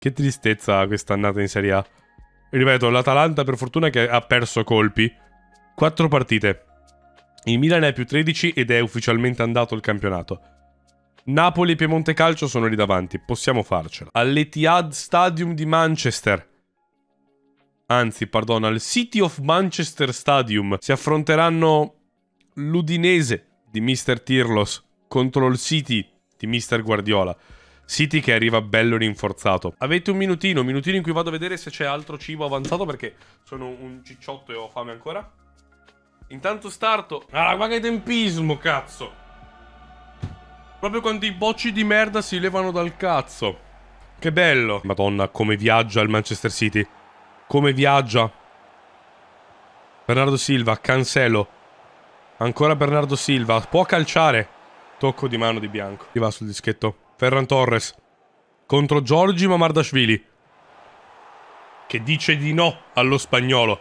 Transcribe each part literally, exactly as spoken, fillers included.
Che tristezza quest'annata in Serie A. Ripeto, l'Atalanta per fortuna che ha perso colpi. Quattro partite. Il Milan è più tredici ed è ufficialmente andato il campionato. Napoli e Piemonte Calcio sono lì davanti. Possiamo farcela. All'Etihad Stadium di Manchester. Anzi, perdono, al City of Manchester Stadium si affronteranno l'Udinese di mister Tirlos contro il City di mister Guardiola. City che arriva bello rinforzato. Avete un minutino, un minutino in cui vado a vedere se c'è altro cibo avanzato perché sono un cicciotto e ho fame ancora. Intanto starto. Ah, ma che tempismo, cazzo. Proprio quando i bocci di merda si levano dal cazzo. Che bello. Madonna, come viaggia il Manchester City. Come viaggia. Bernardo Silva, Cancelo. Ancora Bernardo Silva. Può calciare. Tocco di mano di Bianco. Chi va sul dischetto? Ferran Torres. Contro Giorgi Mamardashvili. Che dice di no allo spagnolo.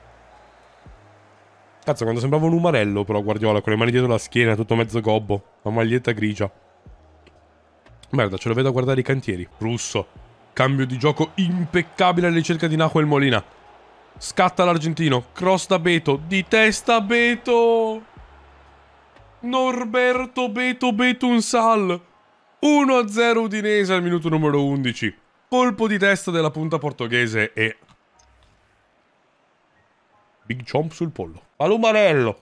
Cazzo, quando sembrava un umarello però Guardiola, con le mani dietro la schiena, tutto mezzo gobbo. La maglietta grigia. Merda, ce lo vedo a guardare i cantieri. Russo. Cambio di gioco impeccabile alla ricerca di Nahuel Molina. Scatta l'argentino. Cross da Beto. Di testa Beto. Norberto Beto Betunsal. uno a zero Udinese al minuto numero undici. Colpo di testa della punta portoghese e... Big jump sul pollo. Palumarello.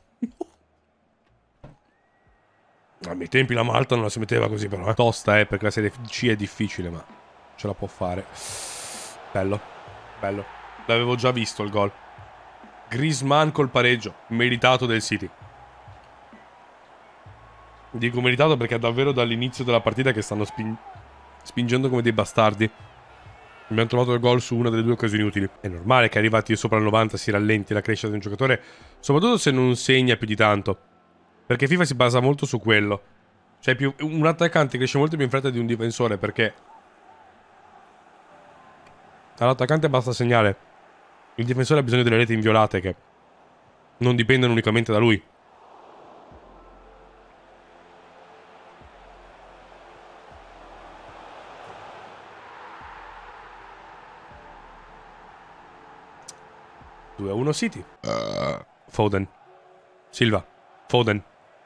A miei tempi la Malta non la si metteva così però, eh. Tosta, eh, perché la Serie C è difficile, ma ce la può fare. Bello. Bello. L'avevo già visto il gol. Griezmann col pareggio. Meritato del City. Dico meritato perché è davvero dall'inizio della partita che stanno spin spingendo come dei bastardi. Abbiamo trovato il gol su una delle due occasioni utili. È normale che arrivati sopra il novanta si rallenti la crescita di un giocatore, soprattutto se non segna più di tanto. Perché FIFA si basa molto su quello. Cioè più, un attaccante cresce molto più in fretta di un difensore perché all'attaccante basta segnare. Il difensore ha bisogno delle reti inviolate che non dipendono unicamente da lui. due a uno City. Uh. Foden. Silva. Foden.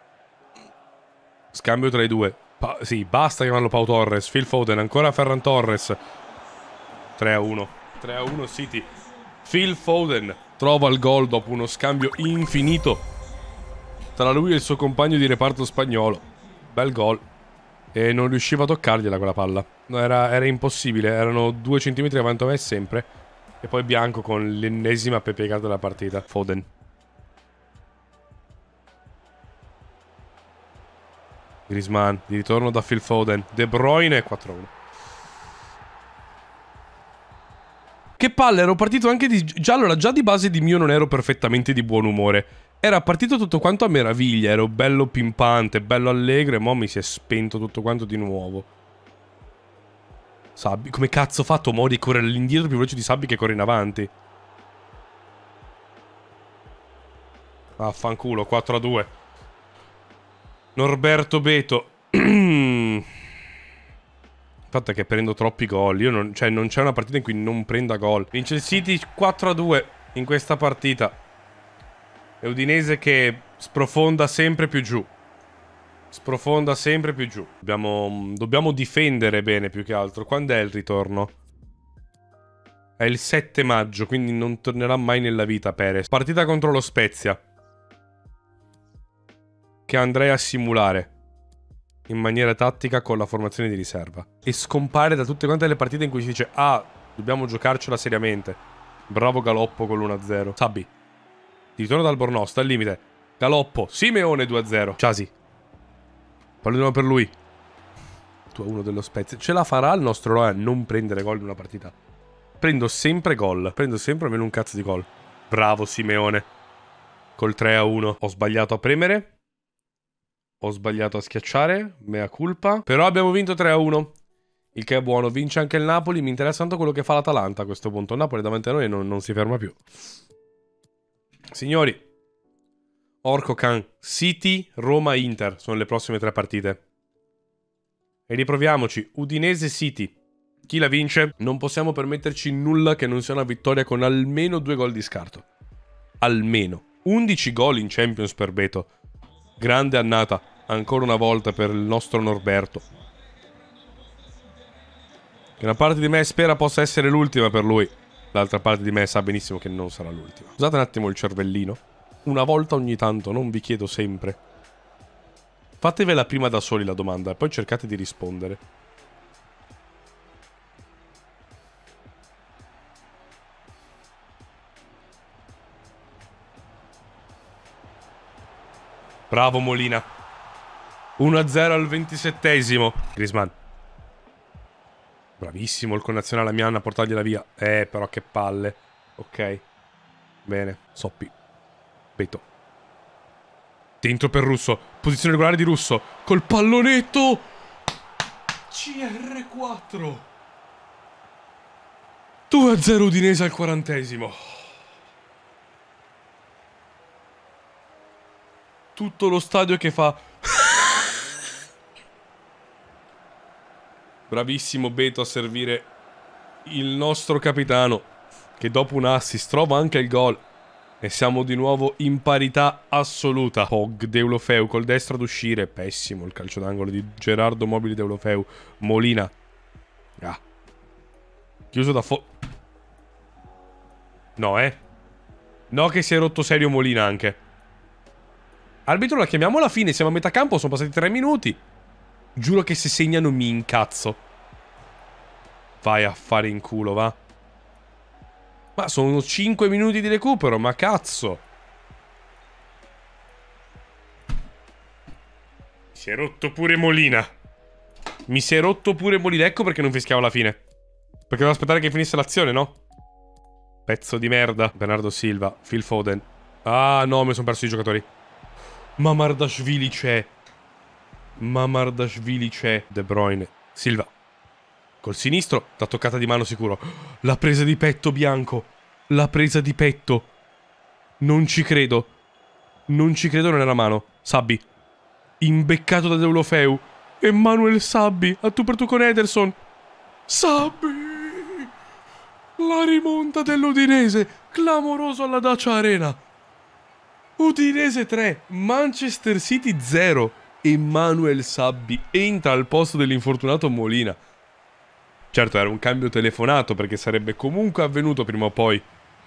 Scambio tra i due. Pa sì, basta chiamarlo Pau Torres. Phil Foden. Ancora Ferran Torres. tre a uno. tre a uno City. Phil Foden trova il gol dopo uno scambio infinito tra lui e il suo compagno di reparto spagnolo. Bel gol. E non riusciva a toccargliela quella palla. Era, era impossibile. Erano due centimetri avanti a me sempre. E poi Bianco con l'ennesima pepiegata della partita. Foden. Griezmann. Di ritorno da Phil Foden. De Bruyne. quattro a uno. Che palle, ero partito anche di... Già allora, già di base di mio non ero perfettamente di buon umore. Era partito tutto quanto a meraviglia. Ero bello pimpante, bello allegro. E mo' mi si è spento tutto quanto di nuovo. Sabbi, come cazzo ho fatto mo' di correre all'indietro più veloce di Sabbi che corre in avanti? Affanculo, quattro a due. Norberto Beto. Il fatto è che prendo troppi gol. Io non, cioè, non c'è una partita in cui non prenda gol. Vince il City quattro a due in questa partita. E Udinese che sprofonda sempre più giù. Sprofonda sempre più giù. Dobbiamo, dobbiamo difendere bene più che altro. Quando è il ritorno? È il sette maggio, quindi non tornerà mai nella vita Perez. Partita contro lo Spezia. Che andrei a simulare in maniera tattica con la formazione di riserva. E scompare da tutte quante le partite in cui si dice: ah, dobbiamo giocarcela seriamente. Bravo Galoppo con l'uno a zero. Sabbi. Ti ritorno dal Bornò, sta al limite. Galoppo, Simeone due a zero. Chasi. Pallone per lui. due a uno dello Spezia. Ce la farà il nostro eroe a non prendere gol in una partita? Prendo sempre gol. Prendo sempre almeno un cazzo di gol. Bravo Simeone. Col tre a uno. Ho sbagliato a premere. Ho sbagliato a schiacciare. Mea culpa. Però abbiamo vinto tre a uno. Il che è buono. Vince anche il Napoli. Mi interessa tanto quello che fa l'Atalanta a questo punto. Il Napoli davanti a noi non, non si ferma più. Signori. Orco Can. City, Roma, Inter. Sono le prossime tre partite. E riproviamoci. Udinese City. Chi la vince? Non possiamo permetterci nulla che non sia una vittoria con almeno due gol di scarto. Almeno. undici gol in Champions per Beto. Grande annata, ancora una volta, per il nostro Norberto. Che una parte di me spera possa essere l'ultima per lui. L'altra parte di me sa benissimo che non sarà l'ultima. Usate un attimo il cervellino. Una volta ogni tanto, non vi chiedo sempre. Fatevela prima da soli la domanda e poi cercate di rispondere. Bravo Molina. uno a zero al ventisettesimo. Griezmann. Bravissimo il connazionale Amian a portargliela via. Eh, però che palle. Ok. Bene. Soppi. Beto. Dentro per Russo. Posizione regolare di Russo. Col pallonetto. C R quattro. due a zero Udinese al quarantesimo. Tutto lo stadio che fa... Bravissimo Beto a servire il nostro capitano, che dopo un assist trova anche il gol. E siamo di nuovo in parità assoluta. Pog Deulofeu col destro ad uscire. Pessimo il calcio d'angolo di Gerardo Mobili Deulofeu. Molina. Ah. Chiuso da fo... No, eh. No che si è rotto serio Molina anche. Arbitro, la chiamiamo alla fine. Siamo a metà campo, sono passati tre minuti. Giuro che se segnano mi incazzo. Vai a fare in culo, va. Ma sono cinque minuti di recupero, ma cazzo. Mi si è rotto pure Molina. Mi si è rotto pure Molina. Ecco perché non fischiavo alla fine. Perché devo aspettare che finisse l'azione, no? Pezzo di merda. Bernardo Silva, Phil Foden. Ah no, mi sono perso i giocatori. Mamardashvili c'è. Mamardashvili c'è. De Bruyne. Silva. Col sinistro. Da toccata di mano sicuro. La presa di petto bianco. La presa di petto. Non ci credo. Non ci credo, non era mano. Sabbi. Imbeccato da Deulofeu. Emmanuel Sabbi. A tu per tu con Ederson. Sabbi. La rimonta dell'Udinese. Clamoroso alla Dacia Arena. Udinese tre. Manchester City zero. Emmanuel Sabbi entra al posto dell'infortunato Molina. Certo, era un cambio telefonato perché sarebbe comunque avvenuto prima o poi.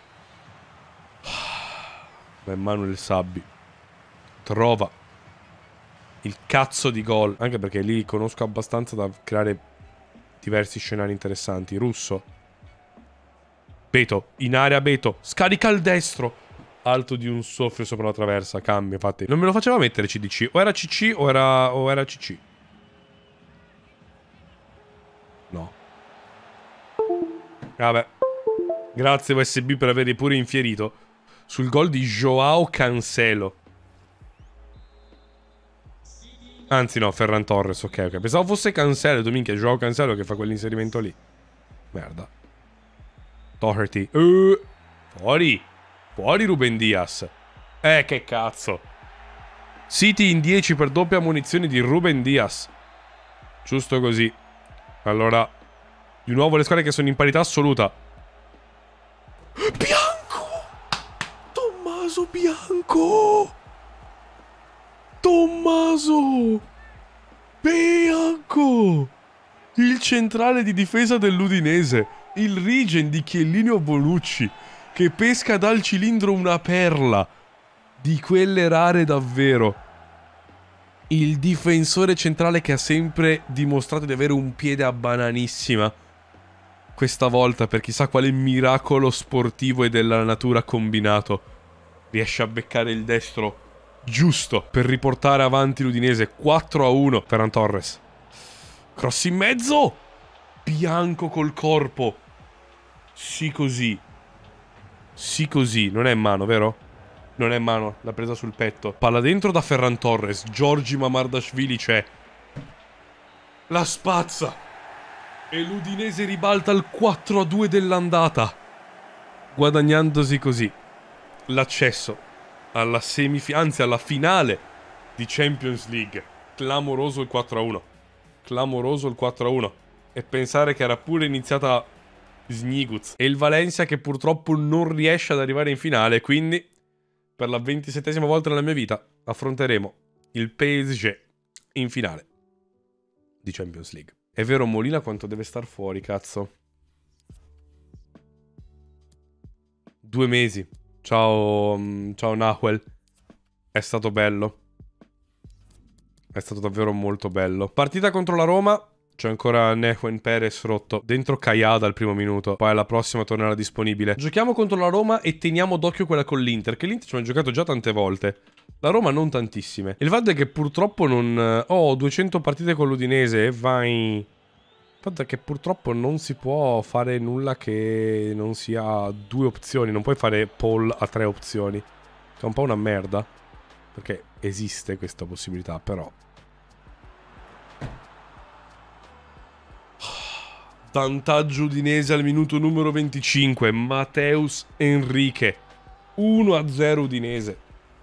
Ma Emmanuel Sabbi trova il cazzo di gol. Anche perché lì conosco abbastanza da creare diversi scenari interessanti. Russo. Beto. In area Beto. Scarica al destro. Alto di un soffio sopra la traversa. Cambia, infatti. Non me lo faceva mettere C D C. O era C C o era, o era C C. No. Vabbè. Grazie U S B per averli pure infierito. Sul gol di Joao Cancelo. Anzi no, Ferran Torres. Ok, ok. Pensavo fosse Cancelo. Domingo è Joao Cancelo che fa quell'inserimento lì. Merda. Doherty. Uh, fuori. Fuori Ruben Dias. Eh, che cazzo. City in dieci per doppia munizione di Ruben Dias. Giusto così. Allora, di nuovo le squadre che sono in parità assoluta. Bianco! Tommaso Bianco! Tommaso! Bianco! Il centrale di difesa dell'Udinese. Il regen di Chiellini Bonucci. Che pesca dal cilindro una perla. Di quelle rare davvero. Il difensore centrale che ha sempre dimostrato di avere un piede a bananissima. Questa volta, per chissà quale miracolo sportivo e della natura combinato, riesce a beccare il destro giusto per riportare avanti l'Udinese. Quattro a uno. Ferran Torres. Cross in mezzo. Bianco col corpo. Sì così. Sì così, non è in mano, vero? Non è in mano, l'ha presa sul petto. Palla dentro da Ferran Torres. Giorgi Mamardashvili c'è. La spazza. E l'Udinese ribalta il quattro a due dell'andata, guadagnandosi così l'accesso alla semifinale, anzi alla finale di Champions League. Clamoroso il quattro a uno. Clamoroso il quattro a uno. e pensare che era pure iniziata Sniguz. E il Valencia che purtroppo non riesce ad arrivare in finale, quindi per la ventisettesima volta nella mia vita affronteremo il P S G in finale di Champions League. È vero, Molina quanto deve star fuori, cazzo. Due mesi. Ciao, ciao Nahuel. È stato bello. È stato davvero molto bello. Partita contro la Roma. C'è ancora Nehuen Perez rotto. Dentro Kayada al primo minuto. Poi alla prossima tornerà disponibile. Giochiamo contro la Roma e teniamo d'occhio quella con l'Inter. Che l'Inter ci abbiamo giocato già tante volte. La Roma non tantissime. Il fatto è che purtroppo non... Ho duecento partite con l'Udinese e vai... Il fatto è che purtroppo non si può fare nulla che non sia due opzioni. Non puoi fare poll a tre opzioni. Che è un po' una merda. Perché esiste questa possibilità, però... Vantaggio Udinese al minuto numero venticinque. Mateus Enrique. uno a zero Udinese.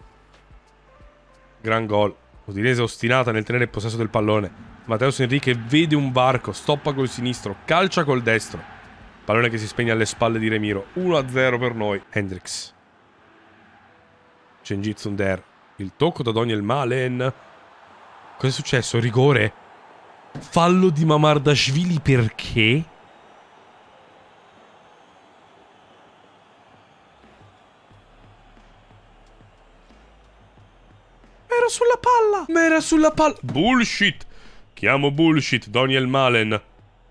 Gran gol. Udinese ostinata nel tenere il possesso del pallone. Mateus Enrique vede un varco, stoppa col sinistro, calcia col destro. Pallone che si spegne alle spalle di Remiro. uno a zero per noi. Hendrix. Cengiz Under. Il tocco da Daniel Malen. Cos'è successo? Rigore? Fallo di Mamardashvili perché? Era sulla palla! Ma era sulla palla! Bullshit! Chiamo bullshit, Daniel Malen.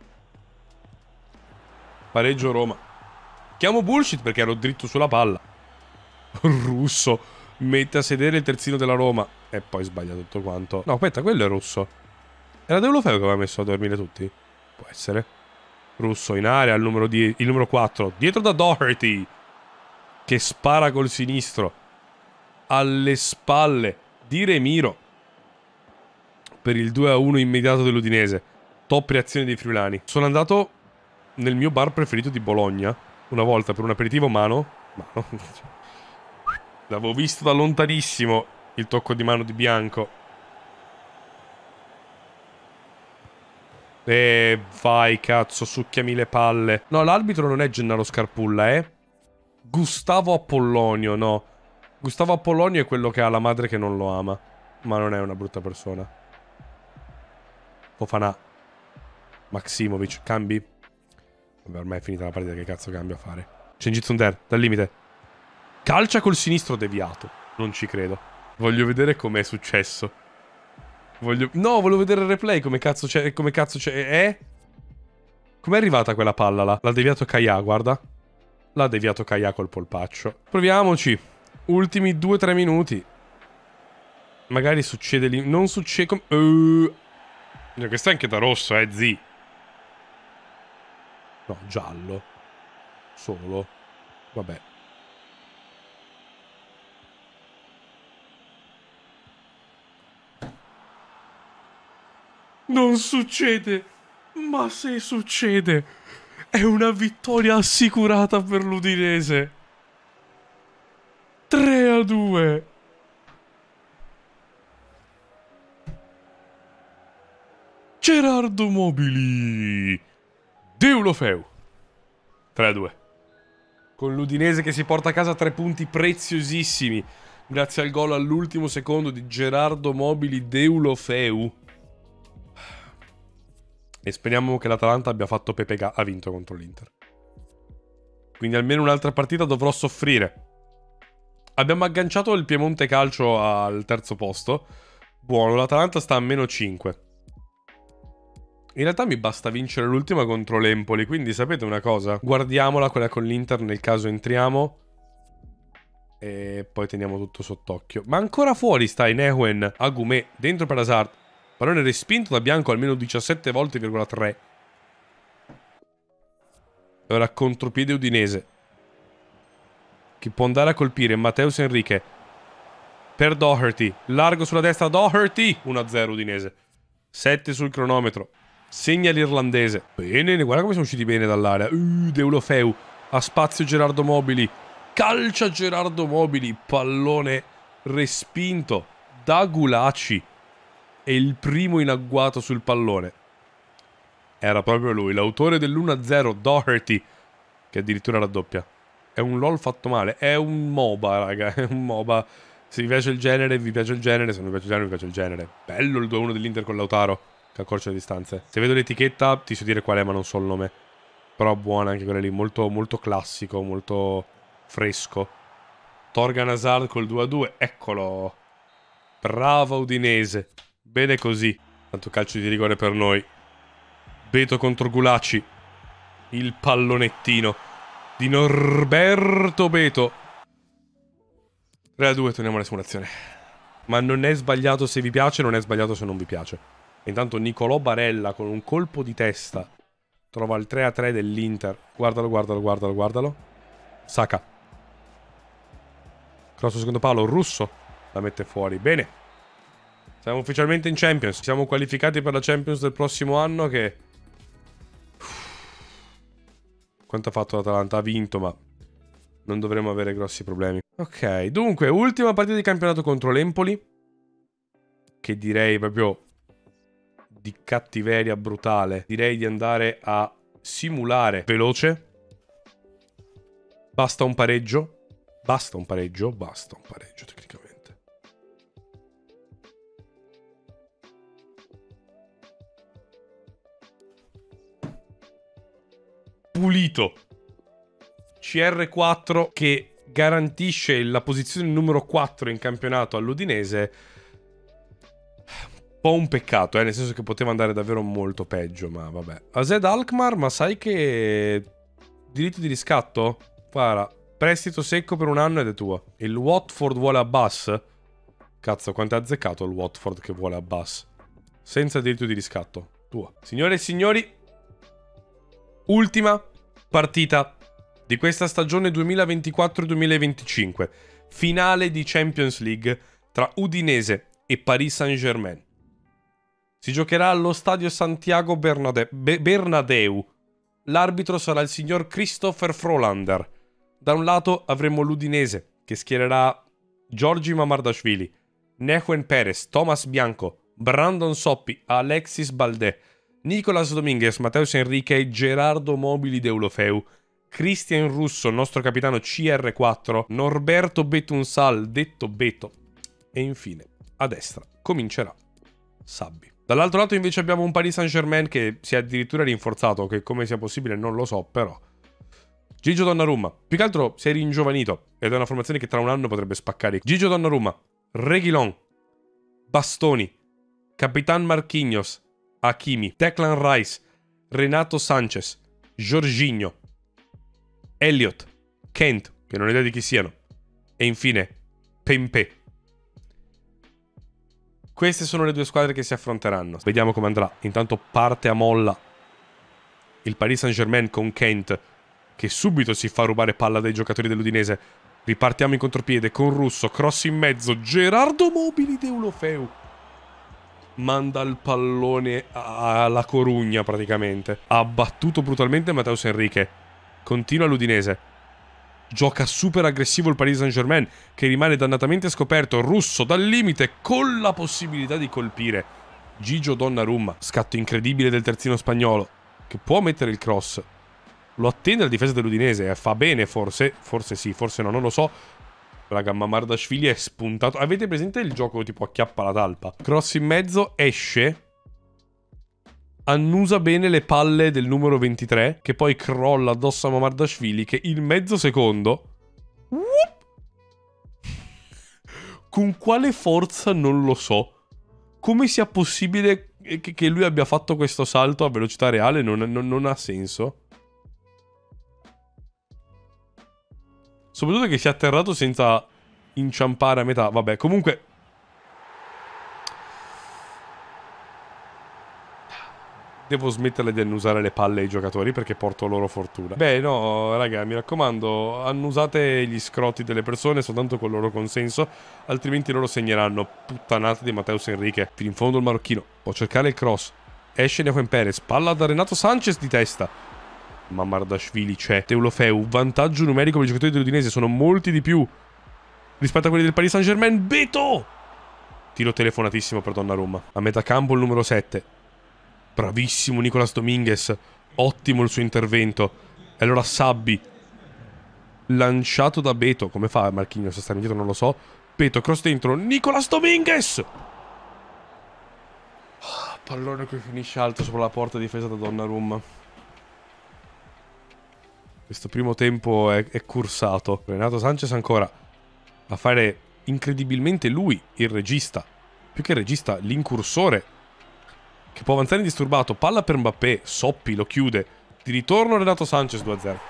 Pareggio Roma. Chiamo bullshit perché ero dritto sulla palla. Russo mette a sedere il terzino della Roma. E poi sbaglia tutto quanto. No, aspetta, quello è Russo. Era Deulofeu che aveva messo a dormire tutti? Può essere. Russo in area, il numero, die- il numero quattro. Dietro da Doherty. Che spara col sinistro. Alle spalle di Remiro. Per il due a uno immediato dell'Udinese. Top reazione dei friulani. Sono andato nel mio bar preferito di Bologna. Una volta per un aperitivo mano. Mano. L'avevo visto da lontanissimo. Il tocco di mano di Bianco. E vai, cazzo, succhiami le palle. No, l'arbitro non è Gennaro Scarpulla, è Gustavo Apollonio, no. Gustavo Apollonio è quello che ha la madre che non lo ama. Ma non è una brutta persona. Fofana. Maximovic, cambi? Vabbè, ormai è finita la partita, che cazzo cambio a fare? Cengiz Under, dal limite. Calcia col sinistro deviato. Non ci credo. Voglio vedere com'è successo. Voglio... No, volevo vedere il replay, come cazzo c'è... Come cazzo c'è... Eh? Com'è arrivata quella palla là? L'ha deviato Kaya, guarda. L'ha deviato Kaya col polpaccio. Proviamoci. Ultimi due tre minuti. Magari succede lì... Non succede... Com... Uh... Questo è anche da rosso, eh, zi. No, giallo. Solo. Vabbè. Non succede. Ma se succede, è una vittoria assicurata per l'Udinese. tre a due. Gerardo Mobili. Deulofeu. tre a due. Con l'Udinese che si porta a casa tre punti preziosissimi. Grazie al gol all'ultimo secondo di Gerardo Mobili Deulofeu. E speriamo che l'Atalanta abbia fatto Pepe Ga- ha vinto contro l'Inter. Quindi almeno un'altra partita dovrò soffrire. Abbiamo agganciato il Piemonte Calcio al terzo posto. Buono, l'Atalanta sta a meno cinque. In realtà mi basta vincere l'ultima contro l'Empoli, quindi sapete una cosa? Guardiamola quella con l'Inter nel caso entriamo. E poi teniamo tutto sott'occhio. Ma ancora fuori sta Nehuen, Agumé, dentro per Hazard. Pallone respinto da Bianco almeno diciassette volte, virgola tre. E ora contropiede Udinese. Che può andare a colpire Mateus Enrique. Per Doherty. Largo sulla destra Doherty. uno a zero Udinese. sette sul cronometro. Segna l'irlandese. Bene, guarda come sono usciti bene dall'area. Uh, Deulofeu. Ha spazio Gerardo Mobili. Calcia Gerardo Mobili. Pallone respinto da Gulaci. È il primo in agguato sul pallone. Era proprio lui, l'autore dell'uno a zero, Doherty, che addirittura raddoppia. È un LOL fatto male, è un MOBA, raga, è un MOBA. Se vi piace il genere, vi piace il genere, se non vi piace il genere, vi piace il genere. Bello il due a uno dell'Inter con Lautaro, che accorcia le distanze. Se vedo l'etichetta, ti so dire qual è, ma non so il nome. Però buona anche quella lì, molto, molto classico, molto fresco. Torgan Hazard col due a due, eccolo. Brava Udinese, bene così. Tanto calcio di rigore per noi. Beto contro Gulacci. Il pallonettino di Norberto Beto. tre a due, torniamo alla simulazione. Ma non è sbagliato se vi piace, non è sbagliato se non vi piace. Intanto Nicolò Barella con un colpo di testa trova il tre a tre dell'Inter. Guardalo, guardalo, guardalo, guardalo. Saka. Cross secondo palo, Russo la mette fuori. Bene. Siamo ufficialmente in Champions. Siamo qualificati per la Champions del prossimo anno che... Quanto ha fatto l'Atalanta? Ha vinto, ma non dovremmo avere grossi problemi. Ok, dunque, ultima partita di campionato contro l'Empoli. Che direi proprio di cattiveria brutale. Direi di andare a simulare veloce. Basta un pareggio. Basta un pareggio. Basta un pareggio, tecnicamente. Pulito. C R quattro che garantisce la posizione numero quattro in campionato all'Udinese. Un po' un peccato, eh, nel senso che poteva andare davvero molto peggio, ma vabbè. Azed Alkmaar, ma sai che... diritto di riscatto? Guarda, prestito secco per un anno ed è tuo. Il Watford vuole Abbas? Cazzo, quanto è azzeccato il Watford che vuole Abbas? Senza diritto di riscatto. Tuo. Signore e signori, ultima partita di questa stagione duemilaventiquattro duemilaventicinque. Finale di Champions League tra Udinese e Paris Saint-Germain. Si giocherà allo stadio Santiago Bernade- Be- Bernabéu. L'arbitro sarà il signor Christopher Frolander. Da un lato avremo l'Udinese, che schiererà Giorgi Mamardashvili, Nehuen Perez, Thomas Bianco, Brandon Soppi, Alexis Baldé, Nicolas Dominguez, Mateus Enrique, Gerardo Mobili Deulofeu, Christian Russo, il nostro capitano C R quattro, Norberto Betunsal, detto Beto, e infine, a destra, comincerà Sabbi. Dall'altro lato invece abbiamo un Paris Saint-Germain che si è addirittura rinforzato, che come sia possibile non lo so, però. Gigio Donnarumma, più che altro si è ringiovanito, ed è una formazione che tra un anno potrebbe spaccare. Gigio Donnarumma, Reguilon, Bastoni, Capitan Marquinhos, Hakimi, Declan Rice, Renato Sanchez, Jorginho, Elliott, Kent, che non ho idea di chi siano, e infine Pempe. Queste sono le due squadre che si affronteranno. Vediamo come andrà. Intanto parte a molla il Paris Saint-Germain con Kent, che subito si fa rubare palla dai giocatori dell'Udinese. Ripartiamo in contropiede con Russo, cross in mezzo, Gerardo Mobili Deulofeu manda il pallone alla Corugna praticamente. Ha battuto brutalmente Mateus Enrique. Continua l'Udinese. Gioca super aggressivo il Paris Saint-Germain, che rimane dannatamente scoperto. Russo dal limite con la possibilità di colpire Gigio Donnarumma. Scatto incredibile del terzino spagnolo, che può mettere il cross. Lo attende la difesa dell'Udinese. Fa bene forse, forse sì, forse no, non lo so. Raga, Mamardashvili è spuntato. Avete presente il gioco tipo acchiappa la talpa? Cross in mezzo, esce, annusa bene le palle del numero ventitré, che poi crolla addosso a Mamardashvili, che in mezzo secondo... Con quale forza non lo so. Come sia possibile che lui abbia fatto questo salto a velocità reale non, non, non ha senso. Soprattutto che sia atterrato senza inciampare a metà. Vabbè, comunque... Devo smetterla di annusare le palle ai giocatori perché porto loro fortuna. Beh, no, raga, mi raccomando, annusate gli scroti delle persone soltanto con il loro consenso, altrimenti loro segneranno. Puttanate di Mateus Enrique. Fino in fondo il marocchino. Può cercare il cross. Esce Nehuen Perez. Palla da Renato Sanchez di testa. Mamardashvili c'è. Deulofeu. Vantaggio numerico per i giocatori dell'Udinese. Sono molti di più rispetto a quelli del Paris Saint-Germain. Beto! Tiro telefonatissimo per Donnarumma. A metà campo il numero sette. Bravissimo Nicolas Dominguez. Ottimo il suo intervento. E allora Sabbi. Lanciato da Beto. Come fa Marquinhos a stare indietro? Non lo so. Beto, cross dentro. Nicolas Dominguez! Pallone che finisce alto sopra la porta difesa da Donnarumma. Questo primo tempo è, è cursato. Renato Sanchez ancora a fare incredibilmente lui, il regista. Più che il regista, l'incursore. Che può avanzare indisturbato. Palla per Mbappé. Soppi lo chiude. Di ritorno Renato Sanchez due a zero.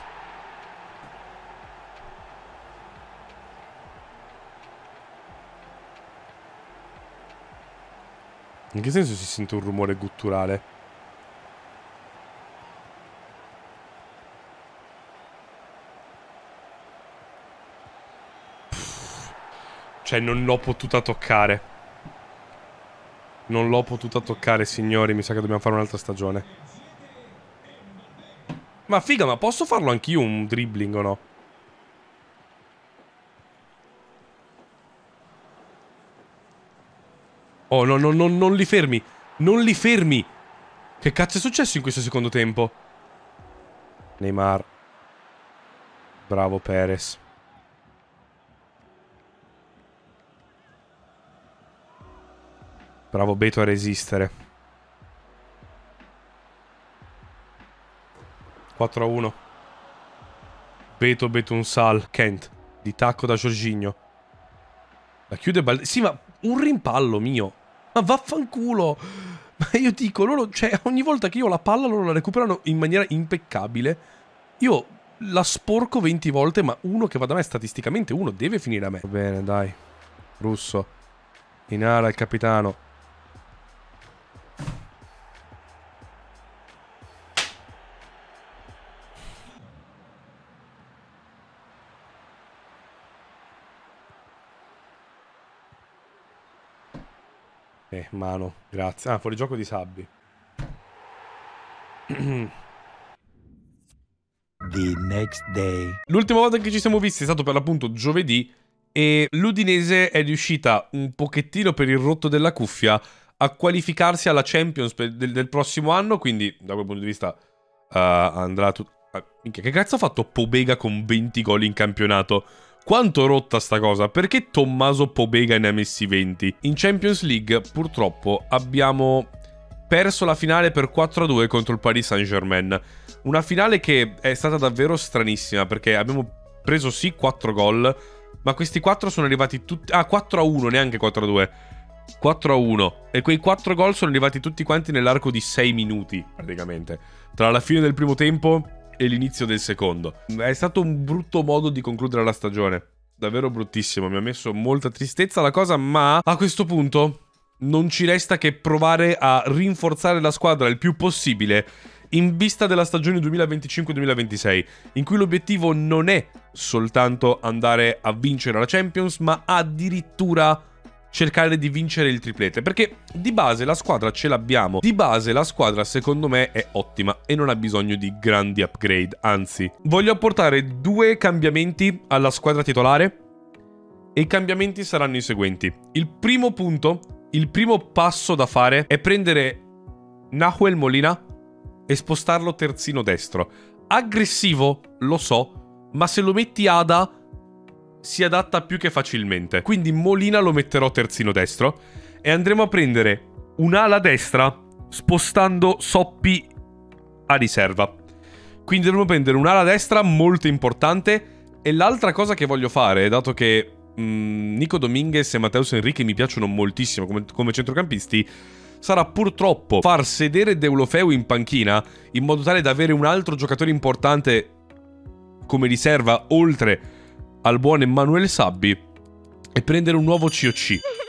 In che senso si sente un rumore gutturale? Pff, cioè non l'ho potuta toccare. Non l'ho potuta toccare, signori. Mi sa che dobbiamo fare un'altra stagione. Ma figa, ma posso farlo anch'io un dribbling o no? Oh, no, no, no, non li fermi. Non li fermi. Che cazzo è successo in questo secondo tempo? Neymar. Bravo Perez. Bravo Beto a resistere. quattro a uno. Beto, Betunsal. Kent. Di tacco da Jorginho. La chiude Balde... Sì, ma un rimpallo mio. Ma vaffanculo. Ma io dico, loro... Cioè, ogni volta che io ho la palla, loro la recuperano in maniera impeccabile. Io la sporco venti volte, ma uno che va da me statisticamente, uno deve finire a me. Va bene, dai. Russo. In ala il capitano. Eh, mano, grazie. Ah, fuori gioco di Sabbi. The next day. L'ultima volta che ci siamo visti è stato per l'appunto giovedì e l'Udinese è riuscita un pochettino per il rotto della cuffia a qualificarsi alla Champions del, del prossimo anno, quindi da quel punto di vista uh, andrà tutto... Uh, che cazzo ha fatto Pobega con venti gol in campionato? Quanto rotta sta cosa? Perché Tommaso Pobega ne ha messi venti? In Champions League purtroppo abbiamo perso la finale per quattro a due contro il Paris Saint-Germain. Una finale che è stata davvero stranissima perché abbiamo preso sì quattro gol, ma questi quattro sono arrivati tutti... Ah, quattro a uno, neanche quattro a due. quattro a uno. E quei quattro gol sono arrivati tutti quanti nell'arco di sei minuti, praticamente. Tra la fine del primo tempo e l'inizio del secondo. È stato un brutto modo di concludere la stagione. Davvero bruttissimo. Mi ha messo molta tristezza la cosa, ma a questo punto non ci resta che provare a rinforzare la squadra il più possibile in vista della stagione duemilaventicinque duemilaventisei, in cui l'obiettivo non è soltanto andare a vincere la Champions, ma addirittura cercare di vincere il triplete, perché di base la squadra ce l'abbiamo. Di base la squadra secondo me è ottima e non ha bisogno di grandi upgrade, anzi. Voglio apportare due cambiamenti alla squadra titolare e i cambiamenti saranno i seguenti. Il primo punto, il primo passo da fare è prendere Nahuel Molina e spostarlo terzino destro. Aggressivo, lo so, ma se lo metti Ada si adatta più che facilmente. Quindi Molina lo metterò terzino destro e andremo a prendere un'ala destra spostando Soppi a riserva. Quindi dovremo prendere un'ala destra molto importante. E l'altra cosa che voglio fare, dato che mh, Nico Dominguez e Mateus Henrique mi piacciono moltissimo come, come centrocampisti, sarà purtroppo far sedere Deulofeu in panchina in modo tale da avere un altro giocatore importante come riserva oltre al buon Emanuele Sabbi e prendere un nuovo C O C.